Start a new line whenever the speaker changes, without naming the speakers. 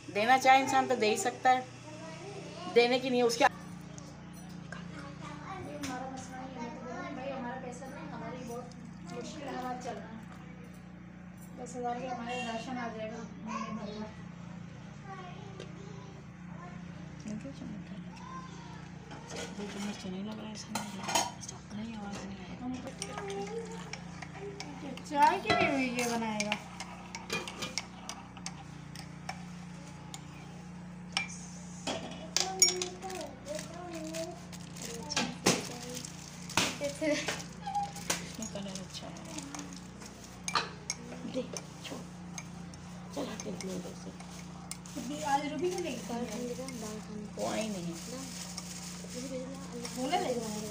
देना चाहे इंसान तो दे ही सकता है, देने की नहीं है उसके।
हमारा मसला ये है तो भाई हमारा पैसा नहीं, हमारी बहुत मुश्किल हालात चल रहे हैं। 10,000 के हमारे राशन आ जाएगा महीने भर का।
नहीं लग रहा है, नहीं आवाज़ नहीं आई।
चाय की भी ये बनाएगा।
कलर अच्छा है, देख छोड़ चला के से
आज रूबी को लेकर
कोई नहीं
बोला लेगा।